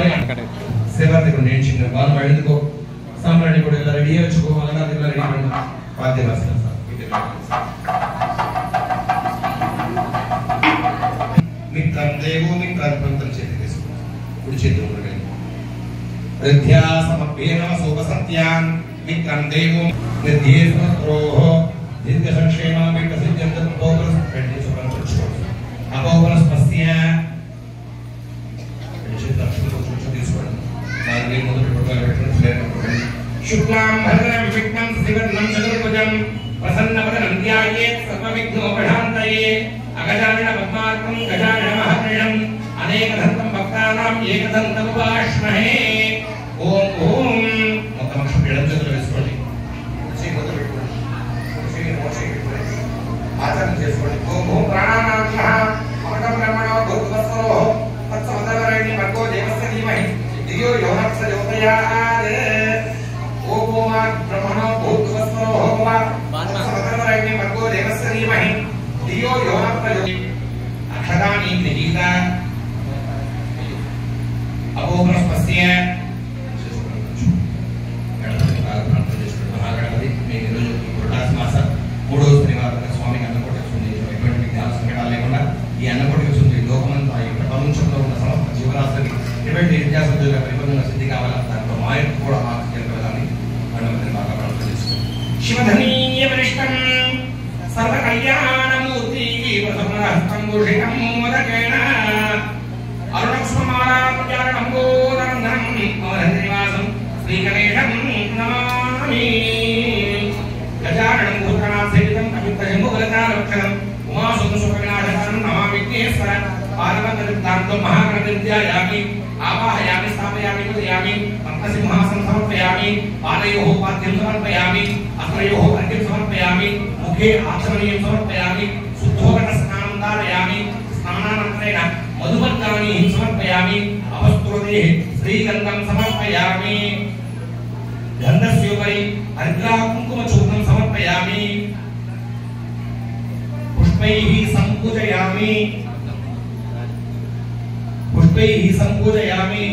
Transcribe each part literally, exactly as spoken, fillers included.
ಸೇವಾರ್ತಿ ಕೊಂಡು ಹೆಂಚಿನ ಬಾಲ್ ಮಾಡಿದ್ಕೋ ಸಾಮ್ರಾಣಿ ಕೂಡ ಎಲ್ಲ ರೆಡಿ ಹಚ್ಕೋ ಅಲಂಕಾರದಿಂದ ರೆಡಿ ಮಾಡಿ ವಾದ್ಯವಾಸನ మిత్రం దేవో మిత్రాత్మంతం చేతికేసు కుడి చేతి ఉండగలి ప్రత్యా సమప్యేన సోపసత్యాన్ మిత్రం దేవో నిర్దేశమత్రోః దీర్ఘ సంక్షేమ వికసిత్యంత భోగస్ పెట్టి సుఖం తెచ్చుకో అభోగస్పస్య చేతి లక్ష్మి కొంచెం తీసుకోండి నాలుగు మొదటి ప్రకారం పెట్టండి శుక్లాం భద్రం విఘ్నం శ్రీవర్ణం చతుర్భుజం ప్రసన్నవదనం ధ్యాయేత్ సర్వవిఘ్నోపశాంతయే అగజానన పద్మార్కం గజానన మహర్నిషం అనేకదంతం భక్తానాం ఏకదంతముపాస్మహే ఓం ఓం మొత్తం అక్షరం ఎడం చేతులు వేసుకోండి శ్రీ మొదలు పెట్టుకోండి శ్రీ మోక్షి పెట్టుకోండి ఆచరణ చేసుకోండి ఓం ఓం ప్రాణానామః అమృతం బ్రహ్మణో భూతవస్సరో తత్సమదవరణి భర్గో దేవస్య ధీమహి ధియో యో నః ప్రచోదయాత్ ఓం ఓం బ్రహ్మణో భూతవస్సరో తత్సమదవరణి భర్గో దేవస్య ధీమహి धियो यो न प्रचोदयात् अक्षतानि गृहीत अपोग्रस्पस्य गणपति प्रार्थना చేసుకున్న మహాగణపతి మీ రోజు పురటాసి మాస మూడో శనివారం స్వామికి అన్నకోటి వస్తుంది ఎటువంటి విఘ్నాల సంకటాలు లేకుండా ఈ అన్నకోటి వస్తుంది లోకమంతా ఈ ప్రపంచంలో ఉన్న సమస్త జీవరాశులకి ఎటువంటి విద్యాసంతులుగా పరిపూర్ణంగా సిద్ధి కావాలా దాంట్లో మా యొక్క కూడా ఆశీర్వాదాన్ని వెళ్ళాలని గణపతిని బాగా ప్రార్థన చేసుకోండి శివధనీయ వరిష్టం सर्व कल्याणमूर्ति प्रसन्नहस्तं भूषितं मोदकेन अरुणकुसुमालापचारणं गोदरन्धनं अमरनिवासं श्रीगणेशं नमामि गजाननं भूतगणासेवितं कपित्तशम्भुफलचारुक्षरम् उमासुतसुखविनाशकानं नमामि विघ्नेश्वर पार्वतीर्तान्तं महागणपतिध्यायामि आवाहयामि स्थापयामि पूजयामि पंकसिंहासनं समर्पयामि पादयोः पाद्यं समर्पयामि अस्त्रयोः अर्घ्यं समर्पयामि मुखे आचमनीयं समर्पयामि शुद्धोदकस्नानं धारयामि स्नानानन्तरेण मधुपर्काणि समर्पयामि अपस्तुरदेः श्रीगन्धं समर्पयामि गन्धस्योपरि अर्घ्राकुङ्कुमचूर्णं समर्पयामि पुष्पैः सम्पूजयामि पुष्पैः सम्पूजयामि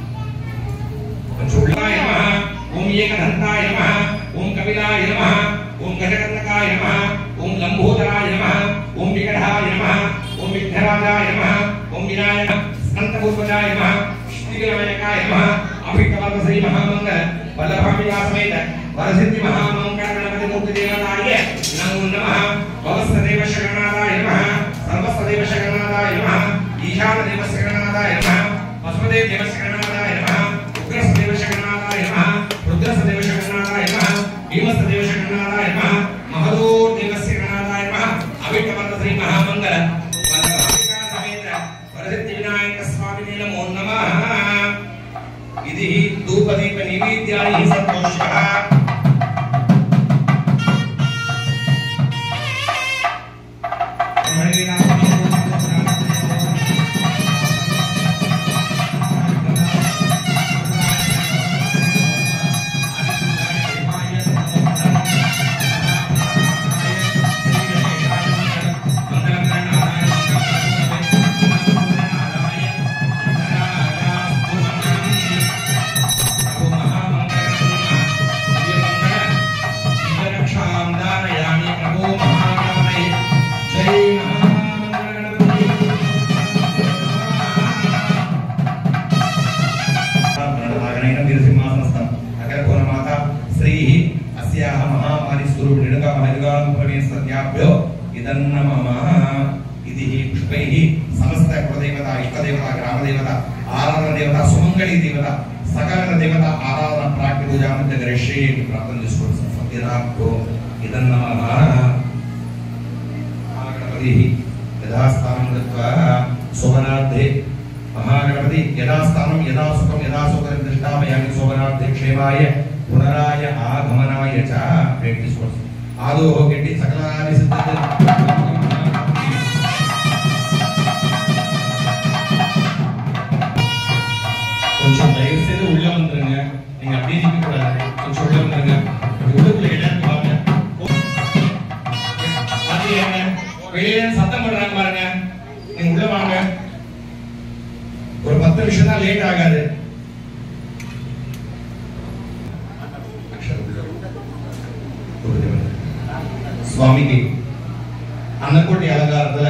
पंचोलाय नमः ओम एकदन्ताय नमः ओम कपिलाय नमः ओम गजकर्णकाय नमः ओम लंबोदराय नमः ओम विकटाय नमः ओम विघ्नराजाय नमः ओम विनायक स्कंदपूर्वजाय नमः श्रीविनायकाय नमः अभिकल्प श्री महामंगल वल्लभाम्बिका समेत वरसिद्धि महामंगल गणपति मूर्ति देवताय नमो नमः भवस्देव शगणादाय नमः सर्वस्देव शगणादाय नमः ईशान देव शगणादाय नमः वसुदेव देव शगणादाय नमः उग्रसदेव शगणादाय नमः रुद्रसदेव शगणादाय नमः भीमसदेव शगणादाय नमः महदूर देव शगणादाय नमः अभिकल्प श्री महामंगल वल्लभाम्बिका समेत वरसिद्धि विनायक स्वामिने नमो नमः इति धूपदीप नैवेद्यानि संतोषः समस्त कुलदेवता इष्टदेवता ग्रामदेवता आराधना देवता सुमंगली देवता सकल देवता आराधना प्राप्ति पूजा मध्य गणेशे प्रार्थना చేసుకోండి సత్యనాథో ఇదన్నమః महागणपति यथास्थानं गत्वा शोभनार्थे महागणपति यथास्थानं यथा सुखं यथा सुखं दृष्टामयामि शोभनार्थे क्षेमाय पुनराय आगमनाय च प्रार्थిసుకోండి आदो गड्डी सकलानि सिद्धते கொஞ்சம் தயவு செய்து உள்ள வந்துருங்க நீங்க அப்படியே நிக்க கூடாது கொஞ்சம் உள்ள வந்துருங்க உள்ளுக்குள்ள இடம் பாருங்க பாத்தீங்க வெளியே சத்தம் பண்றாங்க பாருங்க நீங்க உள்ள வாங்க ஒரு பத்து நிமிஷம் தான் லேட் ஆகாது. சுவாமிக்கு அன்னக்கோட்டை அலங்காரத்துல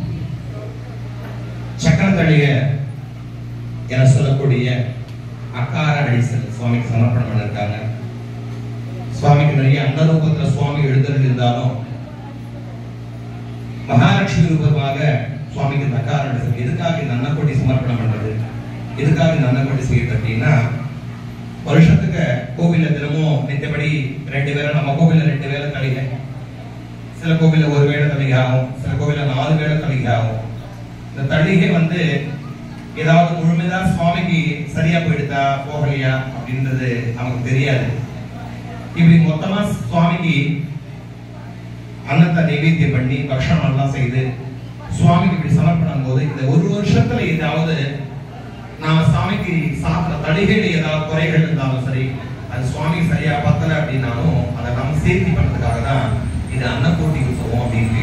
சக்கரத்தடிய என சொல்லக்கூடிய அக்கார அடிசல் சுவாமிக்கு சமர்ப்பணம் பண்ணிருக்காங்க. சுவாமிக்கு நிறைய அன்ன ரூபத்துல சுவாமி எழுதுறது இருந்தாலும் மகாலட்சுமி ரூபமாக சுவாமிக்கு இந்த அக்கார அடிசல். எதுக்காக இந்த அன்னக்கோட்டை சமர்ப்பணம் பண்றது, எதுக்காக இந்த அன்னக்கோட்டை செய்யறது அப்படின்னா, வருஷத்துக்கு கோவில்ல தினமும் நித்தபடி ரெண்டு வேளை, நம்ம கோவில்ல ரெண்டு வேளை தலிகை, சில கோவில்ல ஒரு வேளை தலிகை ஆகும், சில கோவில்ல நாலு வேளை தலிகை ஆகும். இந்த தலிகை வந்து ஏதாவது முழுமைதான் சுவாமிக்கு சரியா போயிடுதா போகலையா அப்படின்றது நமக்கு தெரியாது. இப்படி மொத்தமா சுவாமிக்கு அன்னத்தை நைவேத்தியம் பண்ணி பக்ஷணம் எல்லாம் செய்து சுவாமிக்கு இப்படி சமர்ப்பணம் போது இந்த ஒரு வருஷத்துல ஏதாவது நாம சாமிக்கு சாப்பிட தடிகையில ஏதாவது குறைகள் இருந்தாலும் சரி, அது சுவாமி சரியா பத்தல அப்படின்னாலும் அதை நாம சேர்த்தி பண்றதுக்காக தான் இது அன்னக்கோட்டி உற்சவம் அப்படின்னு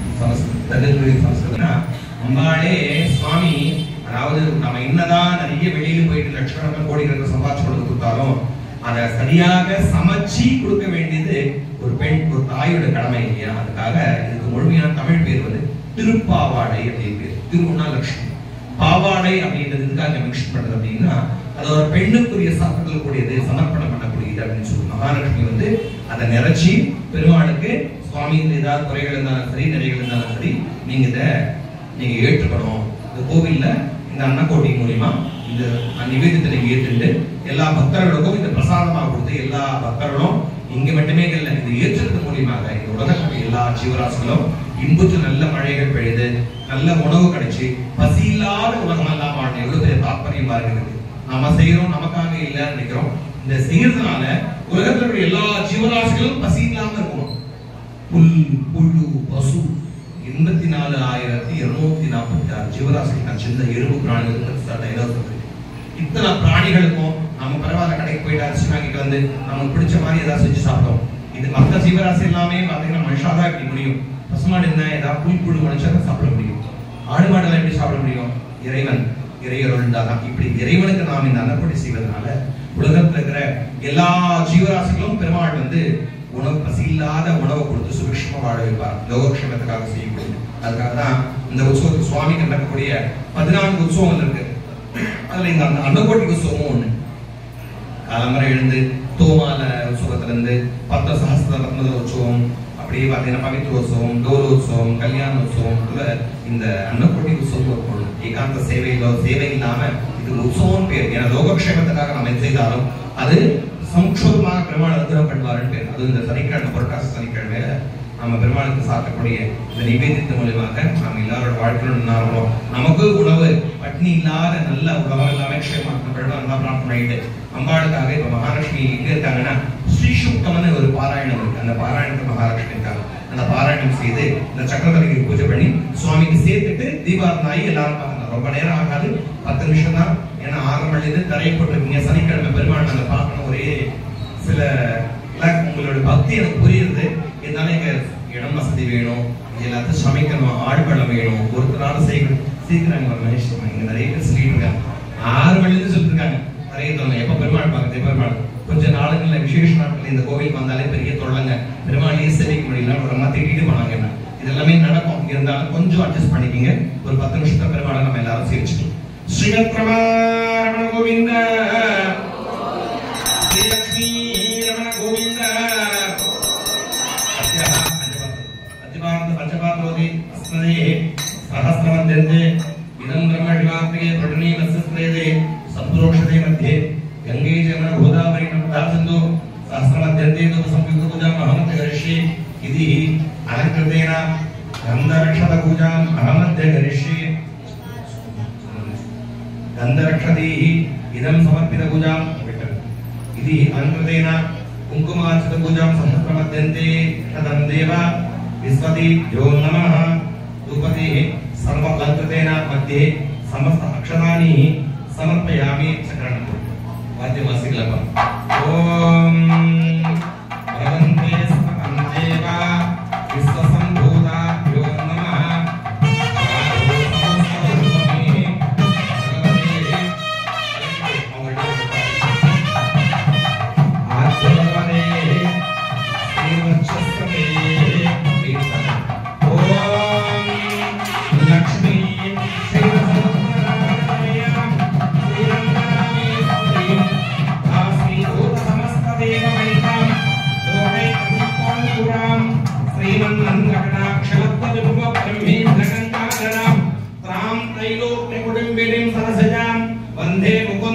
சமஸ்கிருதம். அம்பாளே சுவாமி, அதாவது நம்ம என்னதான் நிறைய வெளியில போயிட்டு லட்சக்கணக்கான கோடிகளுக்கு சம்பாதிச்சு கொடுத்து கொடுத்தாலும் அதை சரியாக சமைச்சு கொடுக்க வேண்டியது ஒரு பெண், ஒரு தாயோட கடமை இல்லையா? அதுக்காக இதுக்கு முழுமையான தமிழ் பேர் வந்து திருப்பாவாடை அப்படின்னு பேர். திருவுண்ணா லட்சுமி பாவாடை அப்படின்றது இதுக்காக மென்ஷன் பண்றது அப்படின்னா, அது ஒரு பெண்ணுக்குரிய சாப்பிடல் கூடியது, சமர்ப்பணம் பண்ணக்கூடியது அப்படின்னு சொல்லி மகாலட்சுமி வந்து அதை நிறைச்சி பெருமாளுக்கு சுவாமி ஏதாவது குறைகள் இருந்தாலும் சரி, நிறைகள் இருந்தாலும் சரி, நீங்க இதை நீங்க ஏற்றுக்கணும். இந்த கோவில்ல இந்த அன்னக்கோட்டை மூலியமா இந்த நிவேதத்தை நீங்க ஏற்றுட்டு எல்லா பக்தர்களுக்கும் இந்த பிரசாதமாக கொடுத்து எல்லா பக்தர்களும் இங்க மட்டுமே இல்லை, இது ஏற்றுறது மூலியமாக இந்த உலகத்தில் எல்லா ஜீவராசிகளும் இன்புற்று நல்ல மழைகள் பெய்து நல்ல உணவு கிடைச்சி பசி இல்லாத உலகம் எல்லாம் வாழணும். எவ்வளவு பெரிய தாற்பயமா இருக்குது. நம்ம செய்யறோம் நமக்காக இல்லைன்னு நினைக்கிறோம். இந்த செய்யறதுனால உலகத்தில் எல்லா ஜீவராசிகளும் பசி இல்லாம இருக்கணும். புல் புழு பசு எண்பத்தி நாலு ஆயிரத்தி இருநூத்தி நாற்பத்தி ஆறு ஜீவராசிகள் சின்ன எறும்பு பிராணிகள் இத்தனை பிராணிகளுக்கும் நம்ம பரவாயில்ல கடைக்கு போயிட்டு அரிசி வாங்கிட்டு வந்து நமக்கு பிடிச்ச மாதிரி ஏதாவது செஞ்சு சாப்பிட்டோம். இது மற்ற ஜீவராசி எல்லாமே பாத்தீங்கன்னா மனுஷாதான் இப்படி முடியும். பசுமாடு என்ன ஏதாவது புல் புழு மனுஷன் சாப்பிட முடியும். ஆடு மாடெல்லாம் எப்படி சாப்பிட முடியும்? இறைவன் இறையருள்தான். இப்படி இறைவனுக்கு நாம் இந்த அன்னப்படி செய்வதனால உலகத்துல இருக்கிற எல்லா ஜீவராசிகளும் பெருமாள் வந்து உணவு பசி இல்லாத உணவை கொடுத்து சுபிக்ஷமா வாழ வைப்பார். லோகக்ஷேமத்துக்காக செய்யக்கூடியது. அதுக்காக தான் இந்த உற்சவத்துக்கு சுவாமிக்கு நடக்கக்கூடிய பதினான்கு உற்சவங்கள் இருக்கு. அதுல இந்த அன்னக்கோட்டி உற்சவமும் ஒண்ணு. காலம்பரை எழுந்து தோமால உற்சவத்துல இருந்து பத்த சஹஸ்ர ரத்ன உற்சவம், அப்படியே பார்த்தீங்கன்னா பவித்ர உற்சவம், டோர உற்சவம், கல்யாண உற்சவம், இந்த அன்னக்கோட்டி உற்சவம் ஒண்ணு. ஏகாந்த சேவையிலோ சேவை இல்லாம இது உற்சவம் பேர். ஏன்னா லோகக்ஷேமத்துக்காக நம்ம செய்தாலும் அது சமுட்சமாக பெருமாள் அனுகிரகம் பண்ணுவாருன்னு பேர். அது இந்த சனிக்கிழமை புரட்டாசி சனிக்கிழமையில நம்ம பெருமாளுக்கு சாப்பிடக்கூடிய இந்த நிவேதித்த மூலியமாக நம்ம எல்லாரோட வாழ்க்கையிலும் நின்னாரோம். நமக்கு உணவு பட்னி இல்லாத நல்ல உணவு எல்லாமே க்ஷேமம் நல்லா பிரார்த்தனை பண்ணிட்டு அம்பாளுக்காக இப்ப மகாலட்சுமி எங்க இருக்காங்கன்னா ஸ்ரீசுக்தம்னு ஒரு பாராயணம் இருக்கு. அந்த பாராயணத்தை மகாலட்சுமி இருக்காங்க. அந்த பாராயணம் செய்து இந்த சக்கரவர்த்திக்கு பூஜை பண்ணி சுவாமிக்கு சேர்த்துட்டு தீபாவளி எல்லாரும் பார்க்கணும். ரொம்ப நேரம் ஆகாது, பத்து நிமிஷம் தான். ஏன்னா ஆறு மணிலிருந்து தரையை போட்டிருக்கீங்க. சனிக்கிழமை பெருமாள் நாங்கள் பார்க்கணும். ஒரே சில உங்களோட பக்தி எனக்கு புரியுது. இருந்தாலும் எங்க இடம் வசதி வேணும், எல்லாத்தையும் சமைக்கணும், ஆடுபழம் வேணும், ஒருத்தரால செய்யணும். சீக்கிரம் மகேஷ் இங்க நிறைய பேர் சொல்லிட்டு இருக்காங்க. ஆறு மணிலிருந்து சொல்லிட்டு இருக்காங்க நிறைய தொல்லை. எப்ப பெருமாள் பார்க்க பெருமாள் கொஞ்ச நாளுங்கள்ல விசேஷ நாட்கள் இந்த கோவிலுக்கு வந்தாலே பெரிய தொல்லைங்க. பெருமாளையே சேவிக்க முடியல, ஒரு அம்மா திட்டிட்டு போனாங்க. என்ன இதெல்லாமே நடக்கும். இருந்தாலும் கொஞ்சம் அட்ஜஸ்ட் பண்ணிக்கிங்க. ஒரு பத்து நிமிஷத்துல பெருமாளை நம்ம எல்லாரும் சேவிச்சுட்டோம். ஸ்ரீமத் ரமண கோவிந்த, ஸ்ரீலக்ஷ்மி ரமண கோவிந்த. பஞ்சபாத்ரோதி அஸ்மதே சஹஸ்ரமத்யந்தே இதம் பிரம்ம சிவாத்மகே பிரடனீ வஸ்ஸ்ரேதே சம்புரோஷதே மத்தியே கங்கே ஜமுனா கோதாவரி நர்மதா சிந்து சஹஸ்ரமத்யந்தே தோ சம்யுக்த பூஜாம் அஹமத் கரிஷ்யே இதி அலங்கிருதேன கந்தரக்ஷத பூஜாம் அஹமத் கரிஷ்யே गंधरक्षदीहि इदं समर्पित पूजां इति अंकृतेन कुंकुमार्चित पूजां सहस्रमध्यन्ते तदं देव विस्वति यो नमः धूपति सर्वलंकृतेन मध्ये समस्त अक्षराणि समर्पयामि चक्रणं वाद्यवासिकलप ओम भगवन्ते स्मतं देव विश्वसंभूता यो नमः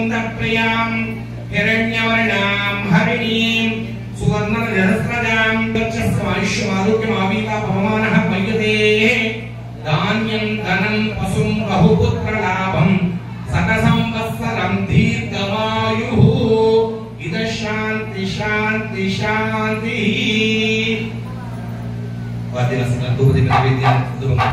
प्रियां हिरण्यवर्णां हरिणीं सुवर्णरजस्रजां दक्षस्मायुष्यमारोग्यमावीतापमानः मय्यते धान्यं धनं पशुं बहुपुत्रलाभं सकसंवत्सरं दीर्घमायुः इद शान्ति शान्ति शान्तिः वाद्यरसनं धूपदीप नैवेद्यं धूपम्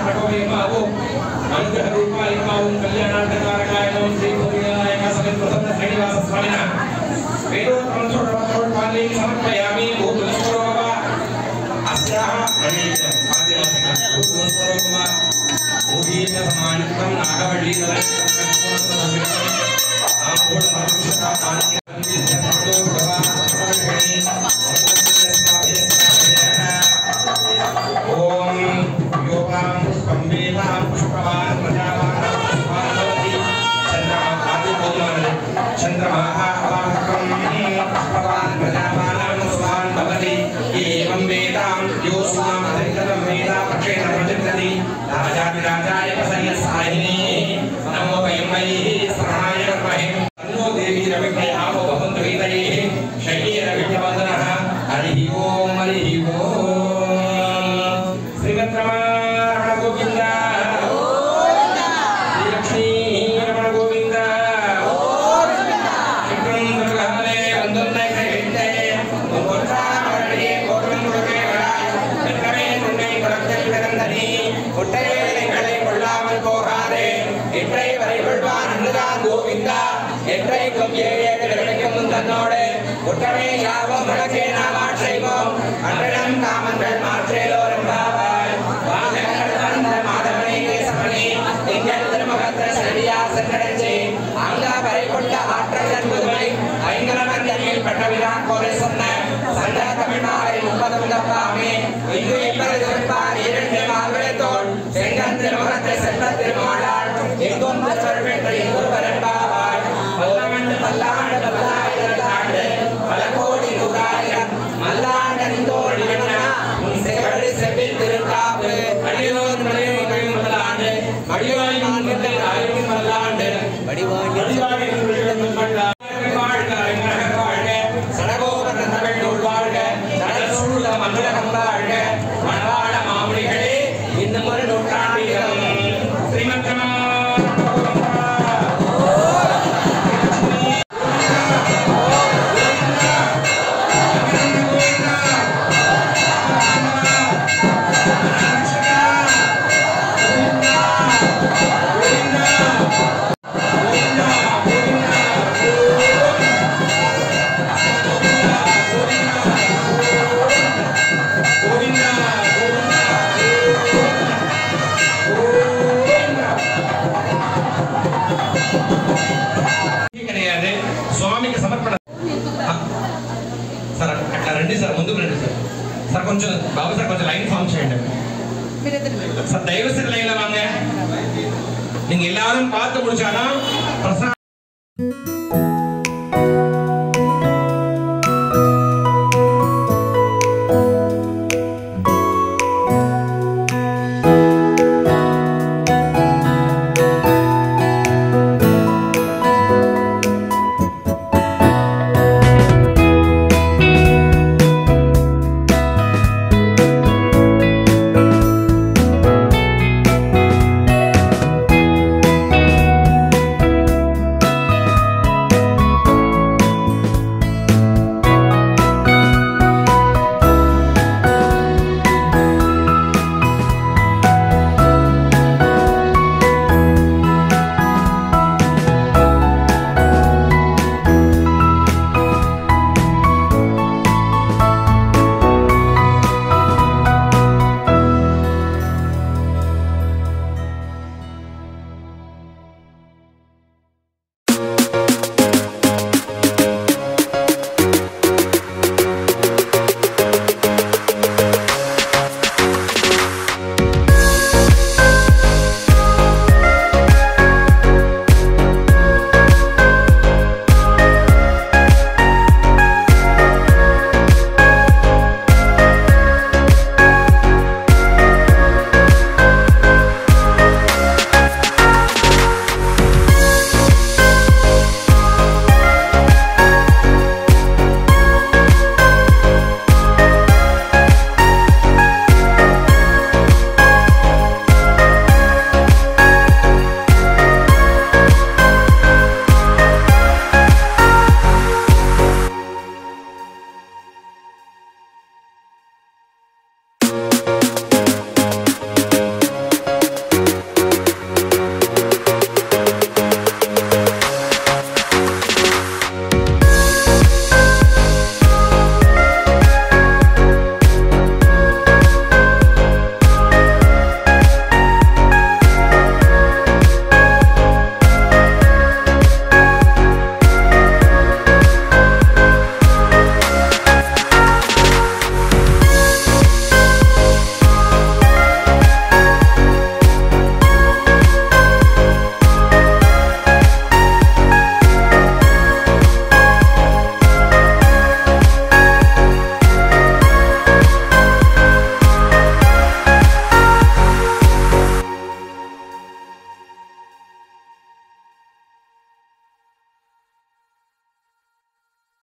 राघवेयमावो अनुग्रहरूपायमावो कल्याणार्थकारकायमो श्रीभूमिनायक समेत प्रसन्न श्रीनिवास स्वामिनः वेदोत्तमं षोडशोपचाराणि समर्पयामि भूतलस्वरूपा अस्याः मणिः आदिवासिनः भूतलस्वरूपा भूमिः समानितं नागवल्ली நீங்க எல்லாரும் பார்த்து முடிச்சாதான்